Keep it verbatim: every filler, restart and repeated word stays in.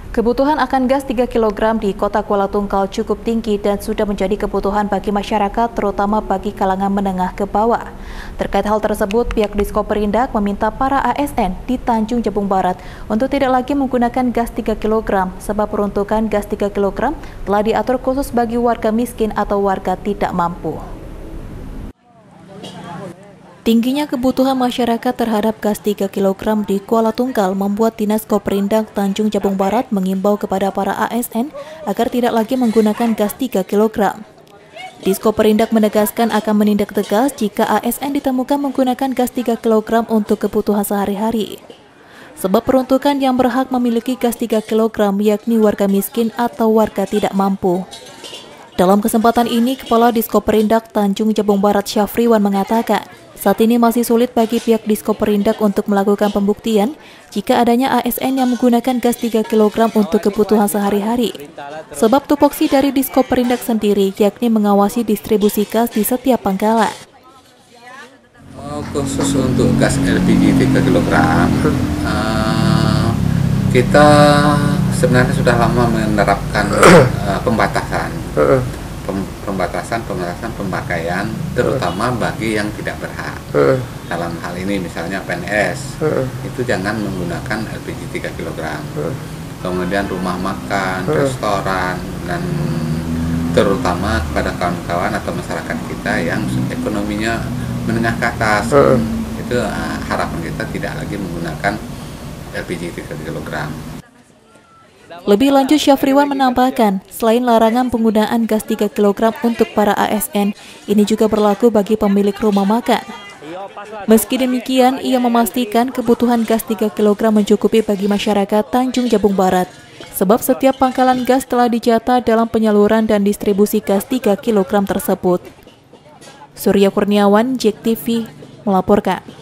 Kebutuhan akan gas tiga kilogram di kota Kuala Tunggal cukup tinggi dan sudah menjadi kebutuhan bagi masyarakat, terutama bagi kalangan menengah ke bawah. Terkait hal tersebut, pihak Diskoperindak meminta para A S N di Tanjung Jabung Barat untuk tidak lagi menggunakan gas tiga kilogram, sebab peruntukan gas tiga kilogram telah diatur khusus bagi warga miskin atau warga tidak mampu. Tingginya kebutuhan masyarakat terhadap gas tiga kilogram di Kuala Tunggal membuat Dinas Koperindak Tanjung Jabung Barat mengimbau kepada para A S N agar tidak lagi menggunakan gas tiga kilogram. Diskoperindak menegaskan akan menindak tegas jika A S N ditemukan menggunakan gas tiga kilogram untuk kebutuhan sehari-hari. Sebab peruntukan yang berhak memiliki gas tiga kilogram yakni warga miskin atau warga tidak mampu. Dalam kesempatan ini, Kepala Diskoperindak Tanjung Jabung Barat Syafriwan mengatakan, saat ini masih sulit bagi pihak Diskoperindak untuk melakukan pembuktian jika adanya A S N yang menggunakan gas tiga kilogram untuk kebutuhan sehari-hari. Sebab tupoksi dari Diskoperindak sendiri yakni mengawasi distribusi gas di setiap pangkalan. Khusus untuk gas L P G tiga kilogram, uh, kita sebenarnya sudah lama menerapkan uh, pembatasan. pembatasan pembatasan pemakaian terutama bagi yang tidak berhak. Dalam hal ini misalnya P N S itu jangan menggunakan L P G tiga kilogram. Kemudian rumah makan, restoran, dan terutama kepada kawan-kawan atau masyarakat kita yang ekonominya menengah ke atas, itu uh, harapan kita tidak lagi menggunakan L P G tiga kilogram. Lebih lanjut, Syafriwan menambahkan, selain larangan penggunaan gas tiga kilogram untuk para A S N, ini juga berlaku bagi pemilik rumah makan. Meski demikian, ia memastikan kebutuhan gas tiga kilogram mencukupi bagi masyarakat Tanjung Jabung Barat, sebab setiap pangkalan gas telah dijata dalam penyaluran dan distribusi gas tiga kilogram tersebut. Surya Kurniawan, J E K T V, melaporkan.